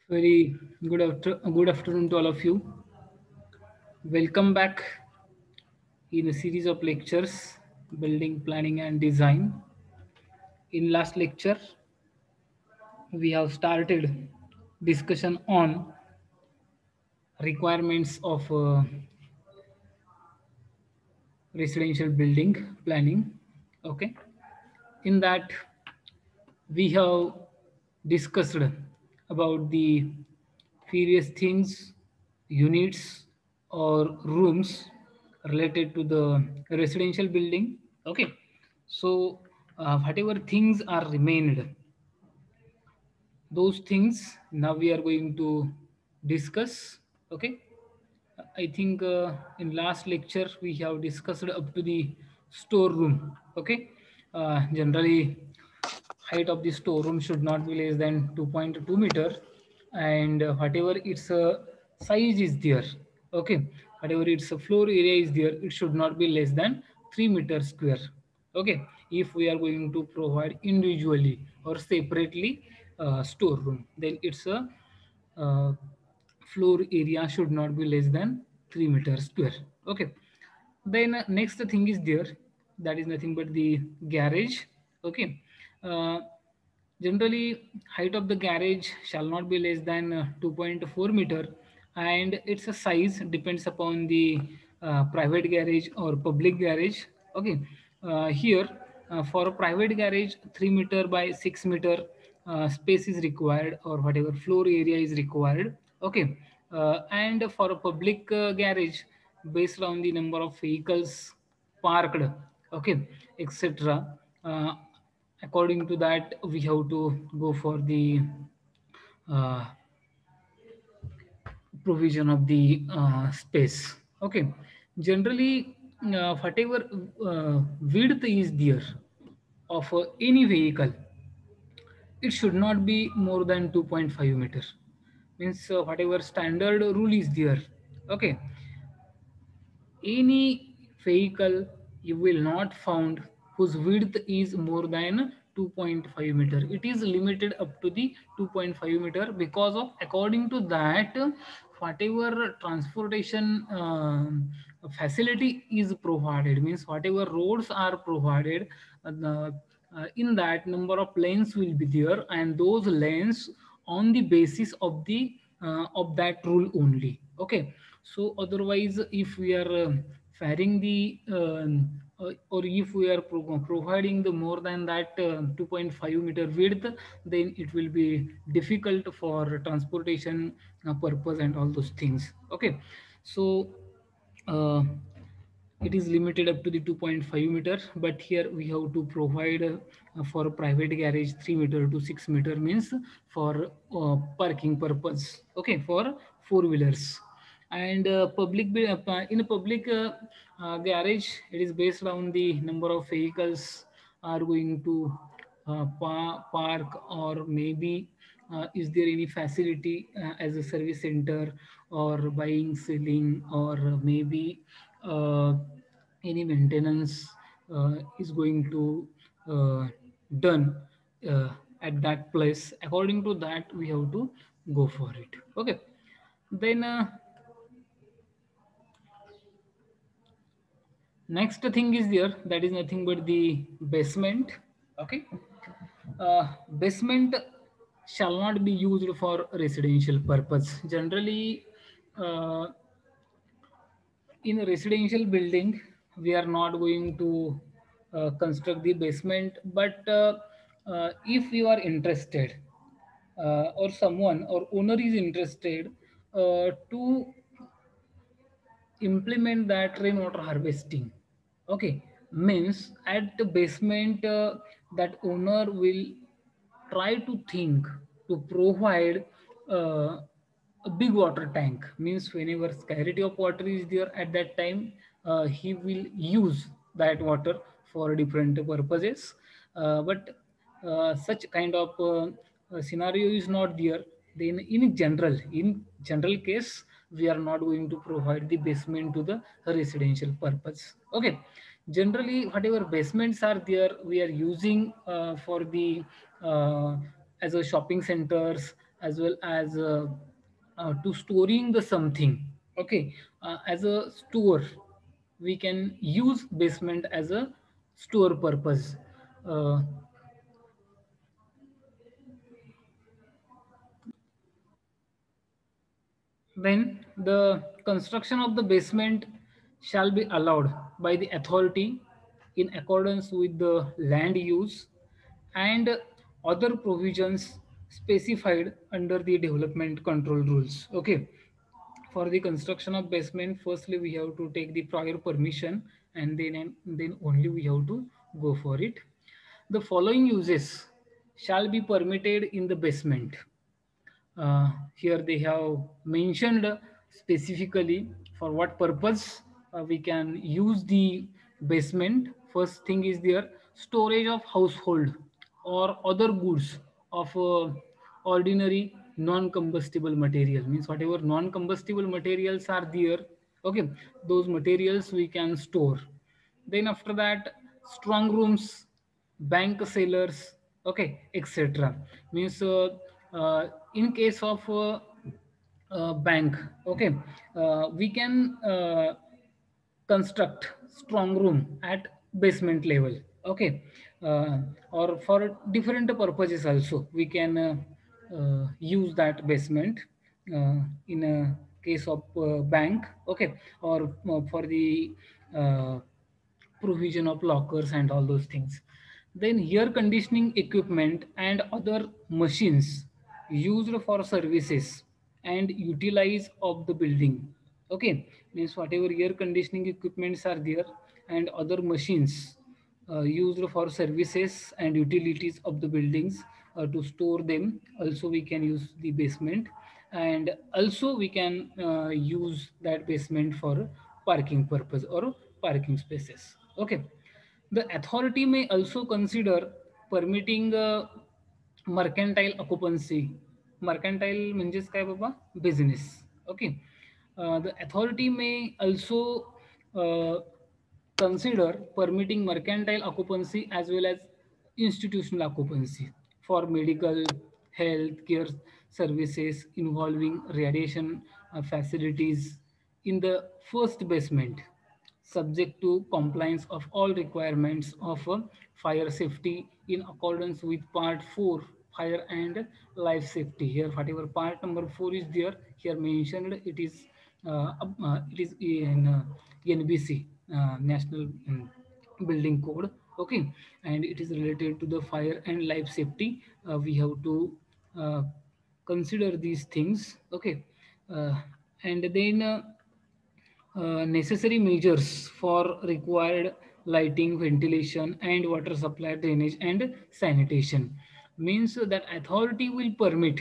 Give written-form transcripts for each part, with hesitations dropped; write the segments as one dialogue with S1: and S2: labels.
S1: Very good afternoon to all of you. Welcome back in a series of lectures, building, planning, and design. In last lecture, we have started discussion on requirements of residential building planning. Okay, in that we have discussed about the various things, units, or rooms related to the residential building. Okay, so whatever things are remained, those things now we are going to discuss. Okay, I think in last lecture we have discussed up to the storeroom. Okay, generally height of the storeroom should not be less than 2.2 meter, and whatever its size is there. Okay, whatever its floor area is there, it should not be less than 3 meter square. Okay, if we are going to provide individually or separately storeroom, then its a floor area should not be less than 3 meters square. Okay, then next thing is there, that is nothing but the garage. Okay, uh, generally height of the garage shall not be less than 2.4 meter, and its a size depends upon the private garage or public garage. Okay, here for a private garage 3 meter by 6 meter space is required, or whatever floor area is required. Okay, and for a public garage, based on the number of vehicles parked, okay, etc. uh, According to that we have to go for the uh, provision of the space. Okay, generally whatever width is there of any vehicle, it should not be more than 2.5 meter. Means whatever standard rule is there. Okay, any vehicle you will not found whose width is more than 2.5 meter. It is limited up to the 2.5 meter, because of according to that whatever transportation facility is provided, means whatever roads are provided, in that number of lanes will be there, and those lanes on the basis of that rule only. Okay, so otherwise if we are faring the or if we are providing the more than that 2.5 meter width, then it will be difficult for transportation purpose and all those things. Okay, so uh, it is limited up to the 2.5 meter, but here we have to provide for private garage 3 meter to 6 meter, means for parking purpose. Okay, for four wheelers. And in a public garage, it is based on the number of vehicles are going to park, or maybe is there any facility as a service center, or buying, selling, or maybe uh, any maintenance is going to uh, done uh, at that place. According to that we have to go for it. Okay, then next thing is there, that is nothing but the basement. Okay, basement shall not be used for residential purpose. Generally uh, in a residential building we are not going to construct the basement, but if you are interested, or someone or owner is interested to implement that rainwater harvesting. Okay, means at the basement that owner will try to think to provide uh, a big water tank. Means whenever scarcity of water is there at that time, he will use that water for different purposes. But such kind of scenario is not there, then in general case we are not going to provide the basement to the residential purpose. Okay, generally whatever basements are there we are using for the uh, as a shopping centers, as well as to storing the something. Okay, as a store, we can use basement as a store purpose. Uh, Then the construction of the basement shall be allowed by the authority in accordance with the land use and other provisions specified under the development control rules. Okay. For the construction of basement, firstly we have to take the prior permission, and then only we have to go for it. The following uses shall be permitted in the basement. Here they have mentioned specifically for what purpose we can use the basement. First thing is there, storage of household or other goods of ordinary non-combustible material, means whatever non-combustible materials are there, okay, those materials we can store. Then after that, strong rooms, bank cellars, okay, etc. Means in case of bank, okay, we can construct strong room at basement level, okay, uh, or for different purposes also we can use that basement uh, in a case of bank, okay, or for the uh, provision of lockers and all those things. Then air conditioning equipment and other machines used for services and utilize of the building. Okay, means whatever air conditioning equipments are there and other machines used for services and utilities of the buildings, to store them. Also, we can use the basement, and also we can use that basement for parking purpose or parking spaces. Okay, the authority may also consider permitting mercantile occupancy. Mercantile म्हणजेच काय बाबा, business. Okay, the authority may also uh, consider permitting mercantile occupancy as well as institutional occupancy for medical health care services involving radiation facilities in the first basement, subject to compliance of all requirements of fire safety in accordance with part 4, fire and life safety. Here whatever part number 4 is there, here mentioned it is in NBC, National Building Code. Okay, and it is related to the fire and life safety. We have to uh, consider these things. Okay, uh, and then necessary measures for required lighting, ventilation, and water supply, drainage, and sanitation. Means that authority will permit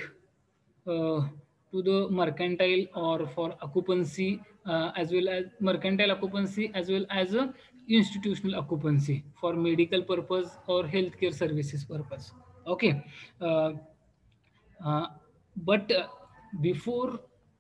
S1: to the mercantile or for occupancy, as well as mercantile occupancy as well as institutional occupancy for medical purpose or healthcare services purpose. Okay, uh, uh, but before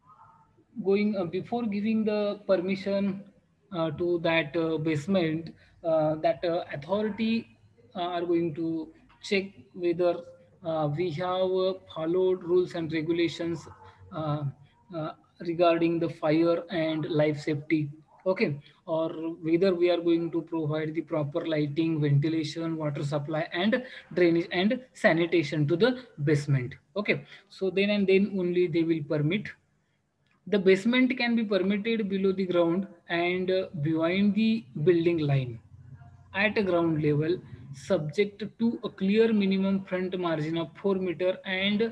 S1: before giving the permission to that basement, that authority are going to check whether we have followed rules and regulations uh, uh, regarding the fire and life safety, okay, or whether we are going to provide the proper lighting, ventilation, water supply, and drainage and sanitation to the basement. Okay, so then and then only they will permit. The basement can be permitted below the ground and behind the building line at a ground level, subject to a clear minimum front margin of 4 meter and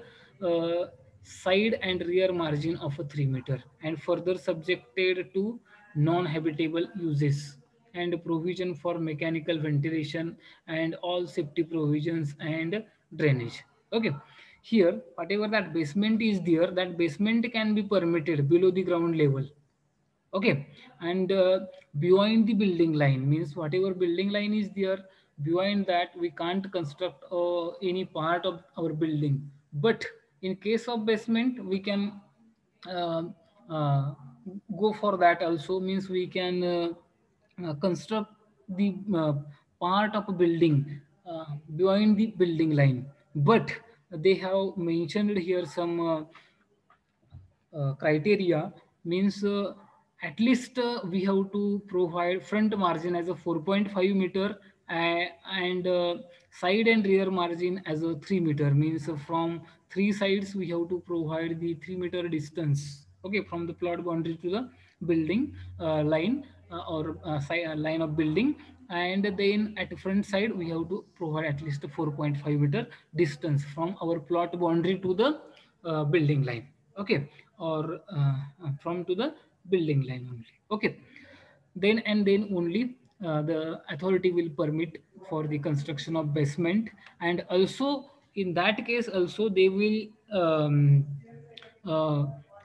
S1: side and rear margin of a 3 meter, and further subjected to non-habitable uses and provision for mechanical ventilation and all safety provisions and drainage. Okay, here whatever that basement is there, that basement can be permitted below the ground level. Okay, and behind the building line, means whatever building line is there, behind that we can't construct any part of our building. But in case of basement, we can uh, uh, go for that also. Means we can construct the part of a building behind the building line. But they have mentioned here some criteria, means at least we have to provide front margin as a 4.5 meter, and side and rear margin as a 3 meter, means from three sides we have to provide the 3 meter distance, okay, from the plot boundary to the building line, or line of building. And then at the front side we have to provide at least 4.5 meter distance from our plot boundary to the building line, okay, or from to the building line only, okay. Then and then only the authority will permit for the construction of basement. And also in that case also they will uh,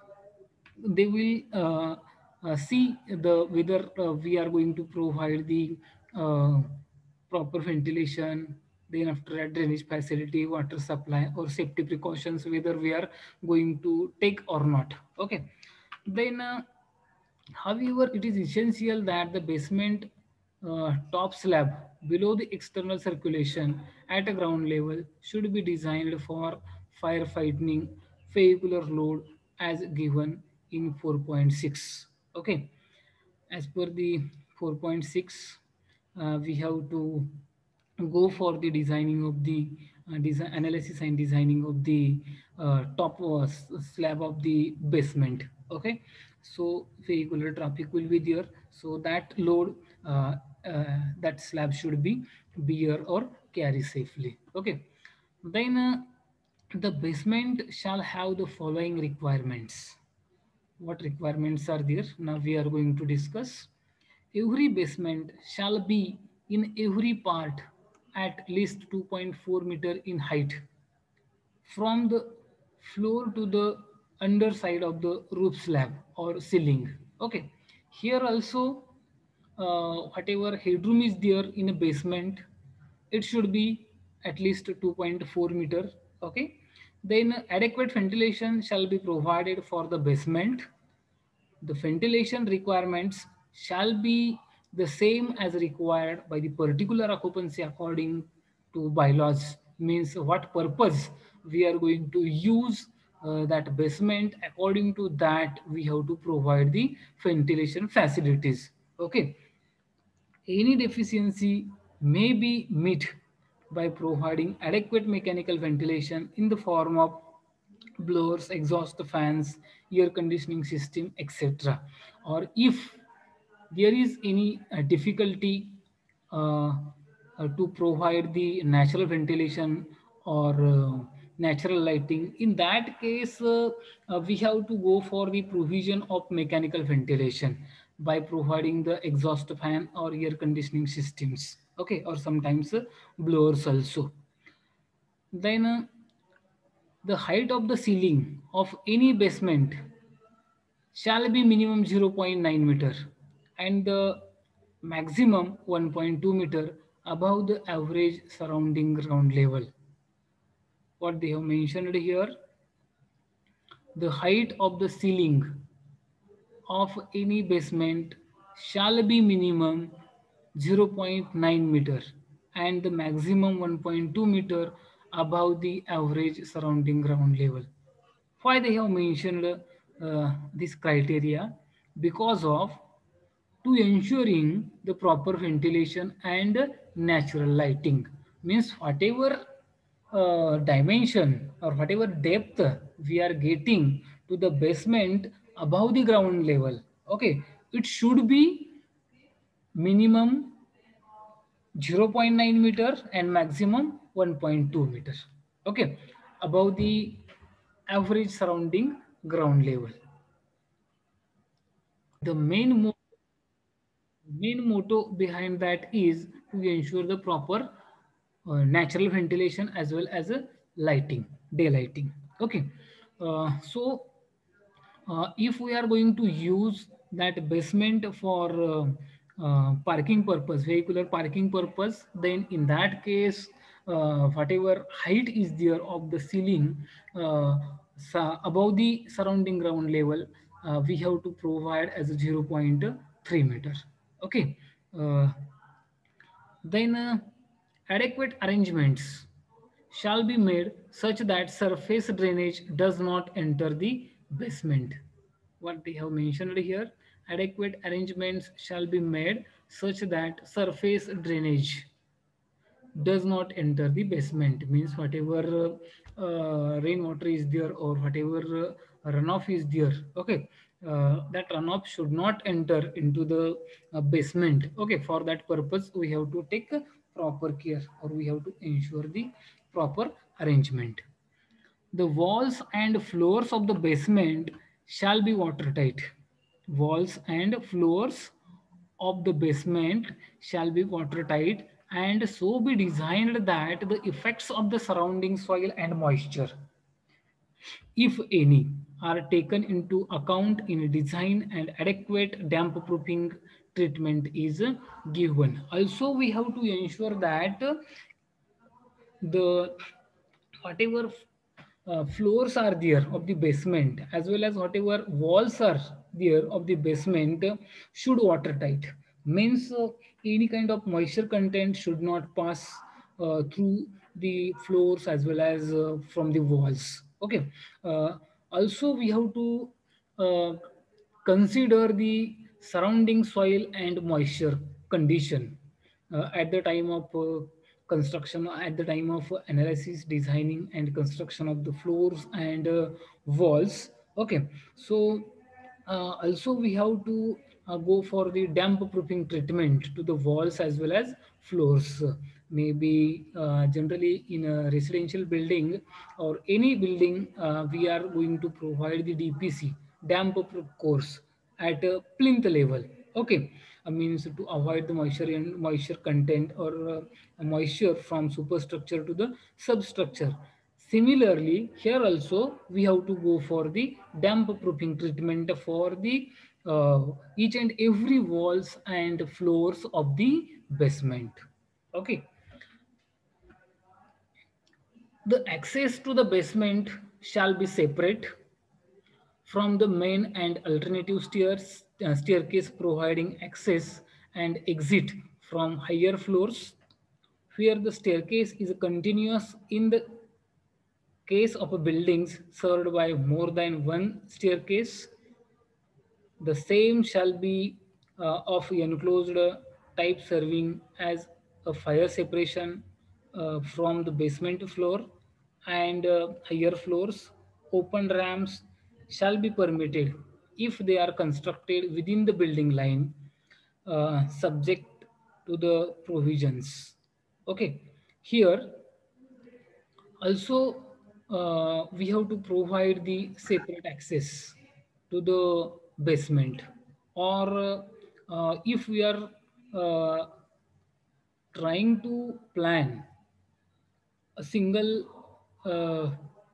S1: see the whether we are going to provide the uh, proper ventilation, then after that drainage facility, water supply, or safety precautions, whether we are going to take or not, okay. Then however, it is essential that the basement top slab below the external circulation at a ground level should be designed for firefighting vehicular load as given in 4.6. Okay, as per the 4.6, we have to go for the designing of the design analysis and designing of the top slab of the basement, okay. So vehicular traffic will be there, so that load, that slab should be bear or carry safely, okay. Then the basement shall have the following requirements. What requirements are there? Now we are going to discuss. Every basement shall be in every part at least 2.4 meter in height from the floor to the underside of the roof slab or ceiling. Okay. Here also, whatever headroom is there in a basement, it should be at least 2.4 meter. Okay. Then adequate ventilation shall be provided for the basement. The ventilation requirements shall be the same as required by the particular occupancy according to bylaws, means what purpose we are going to use that basement, according to that we have to provide the ventilation facilities, okay. Any deficiency may be met by providing adequate mechanical ventilation in the form of blowers, exhaust fans, air conditioning system, etc. Or if there is any difficulty uh, to provide the natural ventilation or natural lighting, in that case we have to go for the provision of mechanical ventilation by providing the exhaust fan or air conditioning systems, okay, or sometimes blowers also. Then the height of the ceiling of any basement shall be minimum 0.9 meter and the maximum 1.2 meter above the average surrounding ground level. What they have mentioned here, the height of the ceiling of any basement shall be minimum 0.9 meter and the maximum 1.2 meter above the average surrounding ground level. Why they have mentioned this criteria? Because of to ensuring the proper ventilation and natural lighting, means whatever dimension or whatever depth we are getting to the basement above the ground level, okay, it should be minimum 0.9 meter and maximum 1.2 meter, okay, above the average surrounding ground level. The main motto behind that is to ensure the proper natural ventilation as well as lighting, daylighting, okay. So if we are going to use that basement for parking purpose, vehicular parking purpose, then in that case, whatever height is there of the ceiling above the surrounding ground level, we have to provide as a 0.3 meter. Okay. Then adequate arrangements shall be made such that surface drainage does not enter the basement. What they have mentioned here, adequate arrangements shall be made such that surface drainage does not enter the basement, means whatever rainwater is there or whatever runoff is there, okay, that runoff should not enter into the basement. Okay, for that purpose we have to take proper care, or we have to ensure the proper arrangement. The walls and floors of the basement shall be watertight. Walls and floors of the basement shall be watertight and so be designed that the effects of the surrounding soil and moisture, if any, are taken into account in design, and adequate damp proofing treatment is given. Also, we have to ensure that the whatever floors are there of the basement as well as whatever walls are there of the basement should watertight, means any kind of moisture content should not pass through the floors as well as from the walls. Okay, uh, also we have to uh, consider the surrounding soil and moisture condition at the time of construction, at the time of analysis, designing and construction of the floors and walls. Okay, so also we have to go for the damp proofing treatment to the walls as well as floors. Maybe generally in a residential building or any building, we are going to provide the DPC, damp proof course, at a plinth level. Okay, means to avoid the moisture and moisture content or moisture from superstructure to the substructure. Similarly, here also we have to go for the damp proofing treatment for the each and every walls and floors of the basement. Okay, the access to the basement shall be separate from the main and alternative staircase, providing access and exit from higher floors, where the staircase is continuous in the case of a buildings served by more than one staircase. The same shall be of enclosed type, serving as a fire separation from the basement floor and higher floors. Open ramps shall be permitted if they are constructed within the building line, subject to the provisions. Okay, here also we have to provide the separate access to the basement, or if we are uh, trying to plan a single uh,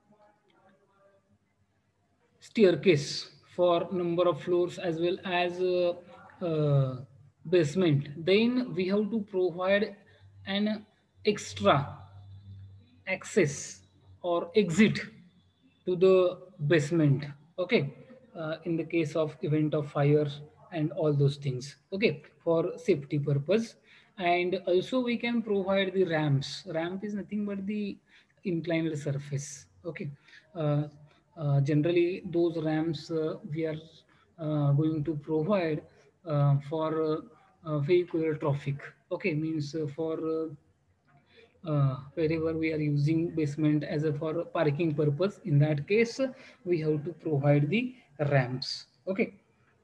S1: staircase for number of floors as well as basement, then we have to provide an extra access or exit to the basement. Okay, in the case of event of fire and all those things, okay, for safety purpose. And also we can provide the ramps. Ramp is nothing but the inclined surface. Okay, uh, generally those ramps we are going to provide for vehicular traffic. Okay, means for wherever we are using basement as a for parking purpose, in that case we have to provide the ramps. Okay,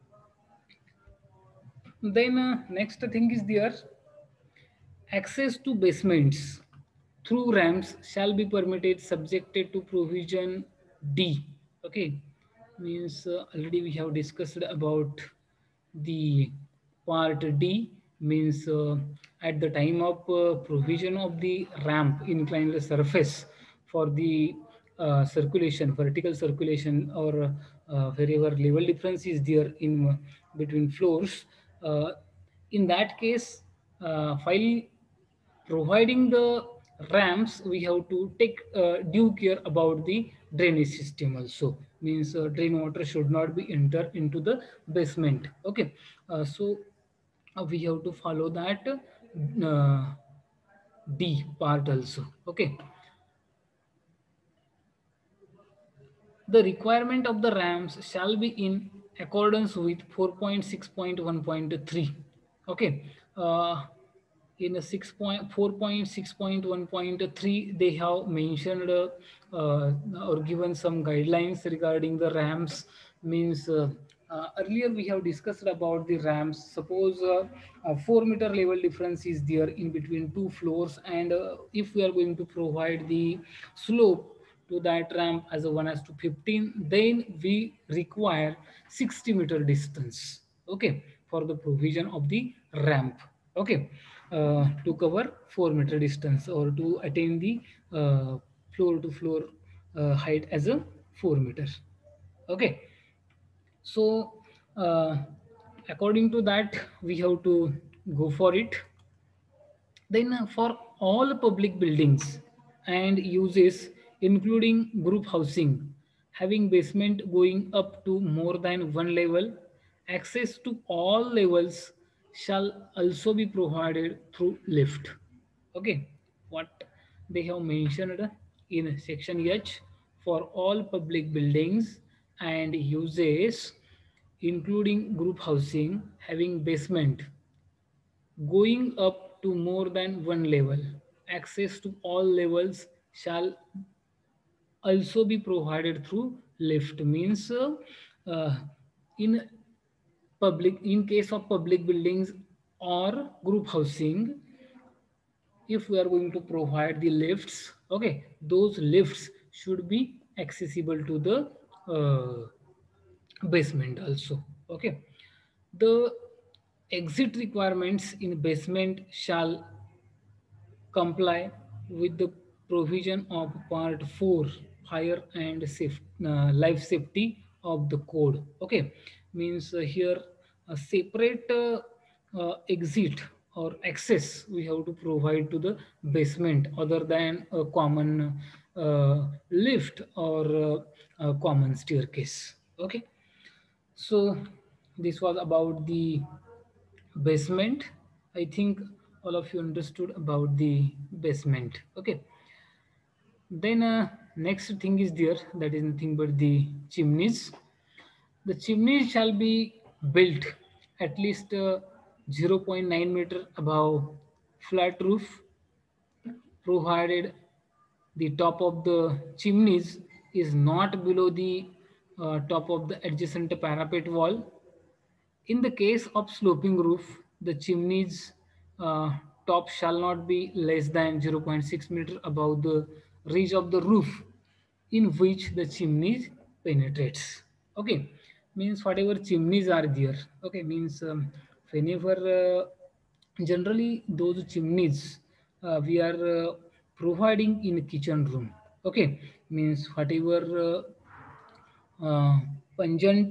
S1: then next thing is there, access to basements through ramps shall be permitted subjected to provision D. Okay, means already we have discussed about the part D, means at the time of provision of the ramp inclined surface for the circulation, vertical circulation, or wherever level difference is there in between floors. Uh, in that case, while providing the ramps, we have to take due care about the drainage system also, means drain water should not be enter into the basement. Okay, so we have to follow that D part also. Okay, The requirement of the ramps shall be in accordance with 4.6.1.3. Okay. In a 4.6.1.3 they have mentioned or given some guidelines regarding the ramps. Means earlier we have discussed about the ramps. Suppose a 4 meter level difference is there in between two floors, and if we are going to provide the slope to that ramp as a 1 as to 15, then we require 60-meter distance, okay, for the provision of the ramp, okay, to cover 4 meter distance or to attain the floor to floor height as a 4 meter, okay. So uh, according to that we have to go for it. Then for all public buildings and uses, including group housing, having basement going up to more than one level, access to all levels shall also be provided through lift. Okay, what they have mentioned in section H: for all public buildings and uses, including group housing, having basement going up to more than one level. Access to all levels shall also be provided through lift. Means in in case of public buildings or group housing, if we are going to provide the lifts, okay, those lifts should be accessible to the basement also, okay. The exit requirements in basement shall comply with the provision of part 4, fire and life safety of the code, okay. Means here a separate exit or access we have to provide to the basement other than a common lift or a common staircase, okay. So this was about the basement. I think all of you understood about the basement, okay. Then next thing is there, that is nothing but the chimneys. The chimneys shall be built at least 0.9 meter above flat roof, provided the top of the chimneys is not below the top of the adjacent parapet wall. In the case of sloping roof, the chimney's uh, top shall not be less than 0.6 meter above the ridge of the roof in which the chimney penetrates. Okay, means whatever chimneys are there. Okay, means whenever generally those chimneys we are providing in kitchen room. Okay, means whatever pungent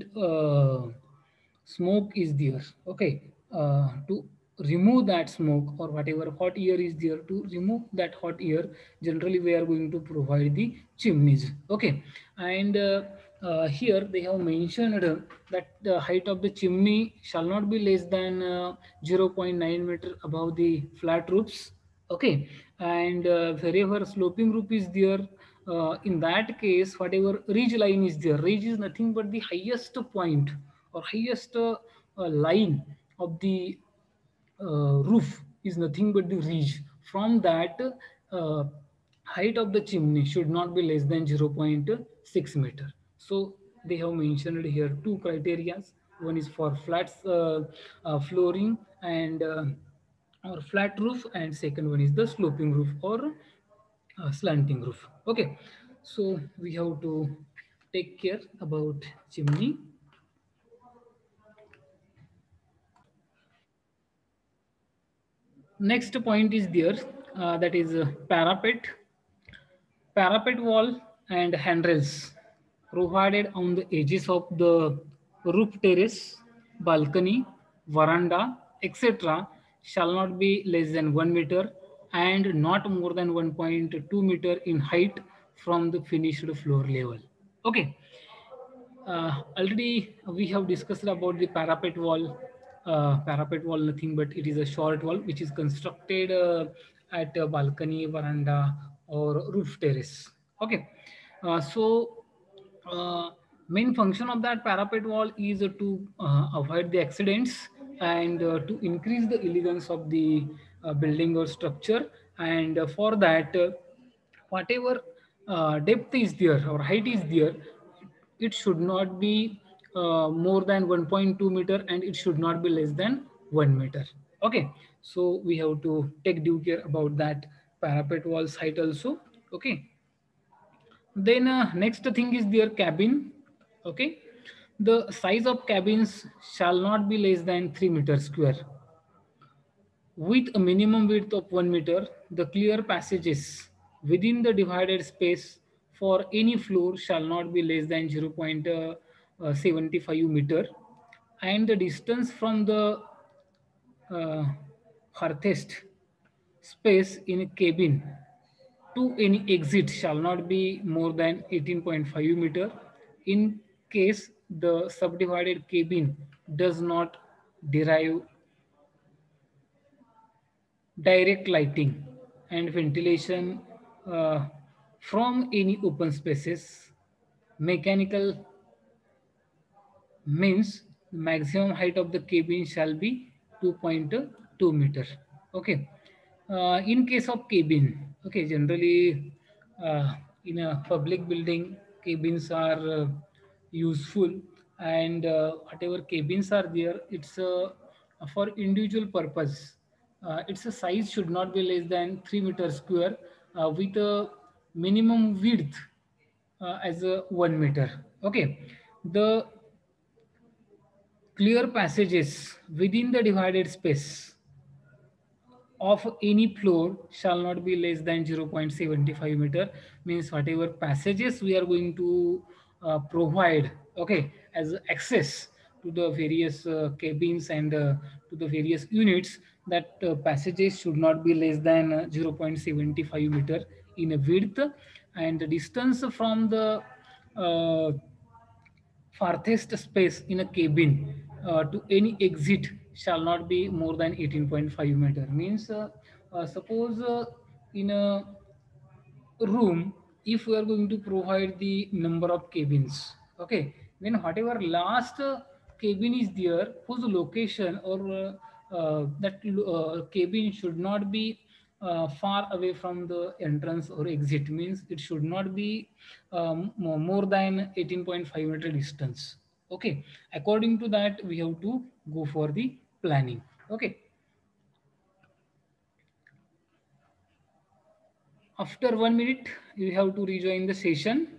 S1: smoke is there, okay, to remove that smoke or whatever hot air is there, to remove that hot air, generally we are going to provide the chimneys, okay. And here they have mentioned that the height of the chimney shall not be less than 0.9 meter above the flat roofs, okay. And wherever sloping roof is there, in that case whatever ridge line is there, ridge is nothing but the highest point or highest line of the roof is nothing but the ridge. From that height of the chimney should not be less than 0.6 meter. So they have mentioned here two criteria. One is for flat flooring and or flat roof, and second one is the sloping roof or slanting roof, okay. So we have to take care about chimney. Next point is there, that is parapet wall and handrails provided on the edges of the roof, terrace, balcony, veranda, etc. shall not be less than 1 meter and not more than 1.2 meter in height from the finished floor level, okay. Already we have discussed about the parapet wall. Parapet wall, nothing but it is a short wall which is constructed at a balcony, veranda, or roof terrace. Okay, so uh, main function of that parapet wall is to avoid the accidents and to increase the elegance of the building or structure. And for that, whatever depth is there or height is there, it should not be more than 1.2 meter, and it should not be less than 1 meter. Okay, so we have to take due care about that parapet walls height also. Okay, then next thing is their cabin. Okay, the size of cabins shall not be less than 3 meters square with a minimum width of 1 meter. The clear passages within the divided space for any floor shall not be less than 0.75 meter, and the distance from the uh, farthest space in a cabin to any exit shall not be more than 18.5 meter in case the subdivided cabin does not derive direct lighting and ventilation uh, from any open spaces. Mechanical means the maximum height of the cabin shall be 2.2 meter. Okay, in case of cabin, okay, generally uh, in a public building cabins are useful, and whatever cabins are there, it's for individual purpose. Its a size should not be less than 3 meters square with a minimum width as a 1 meter. Okay, the clear passages within the divided space of any floor shall not be less than 0.75 meter, means whatever passages we are going to provide, okay, as access to the various cabins and to the various units, that passages should not be less than 0.75 meter in a width, and the distance from the uh, farthest space in a cabin to any exit shall not be more than 18.5 meter, means suppose in a room, if we are going to provide the number of cabins, okay, then whatever last cabin is there, whose location or that cabin should not be far away from the entrance or exit, means it should not be more than 18.5 meter distance. Okay, according to that we have to go for the planning. Okay, after 1 minute you have to rejoin the session.